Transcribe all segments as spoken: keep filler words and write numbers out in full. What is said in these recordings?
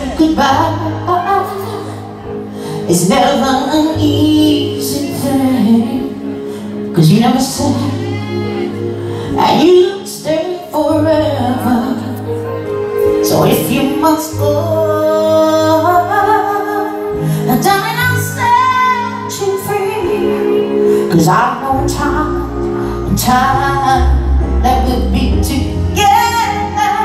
goodbye. It's never an easy thing, 'cause you never said and you stay forever. So if you must go, darling, I'll set you free, 'cause I know time and time that we'll be together.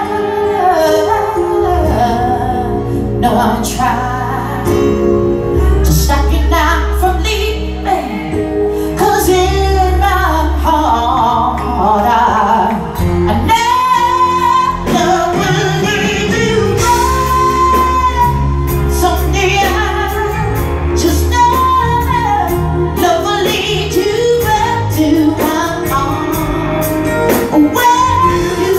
No, I'll try to stop you now from leaving, 'cause in my heart I, I never will leave you go. Someday I just know love will lead you back to my arms, where you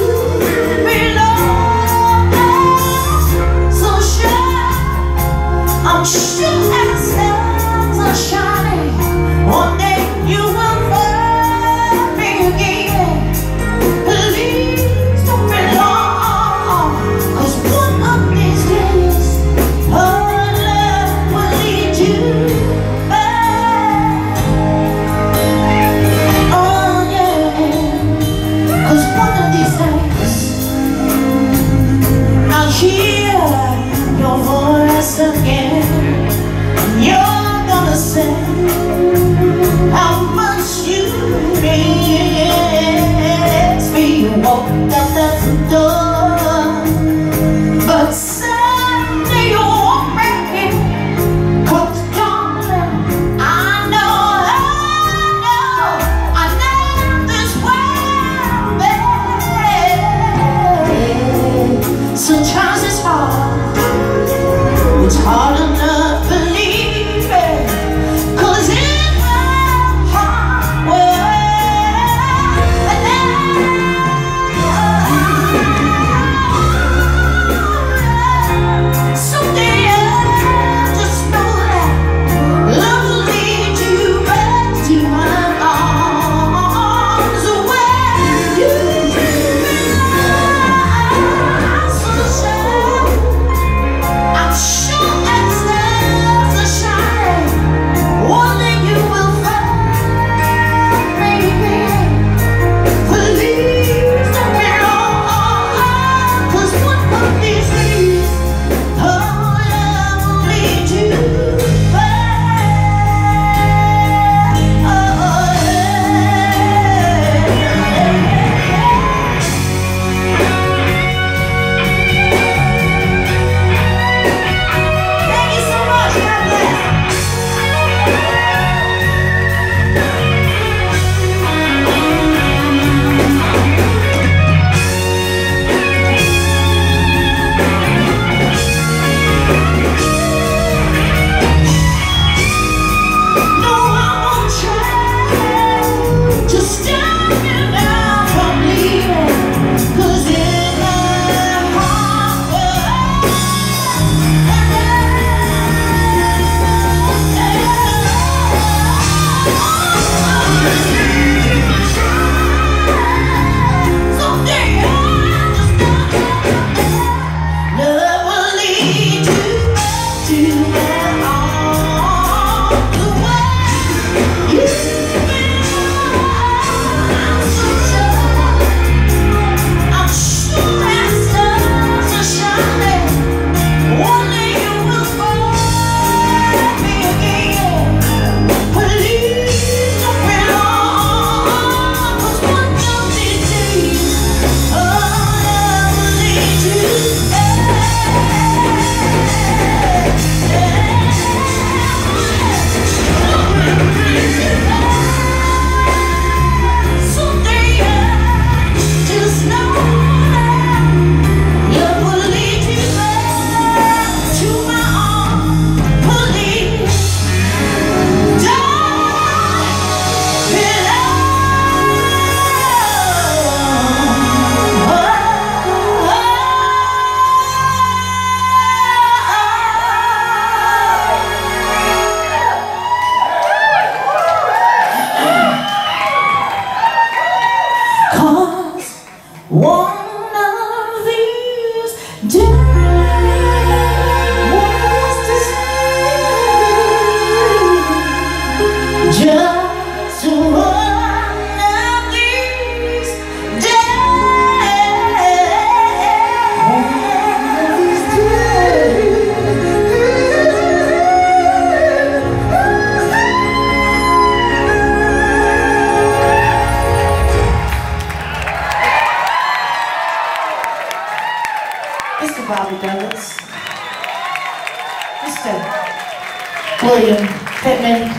belong. So sure, I'm sure Mister William Pittman.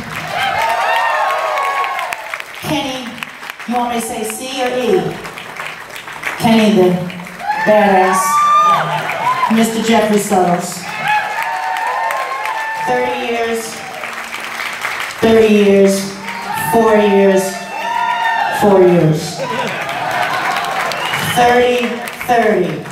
Kenny, you want me to say C or E? Kenny the badass. Mister Jeffrey Suttles. thirty years, thirty years, four years, four years. thirty, thirty.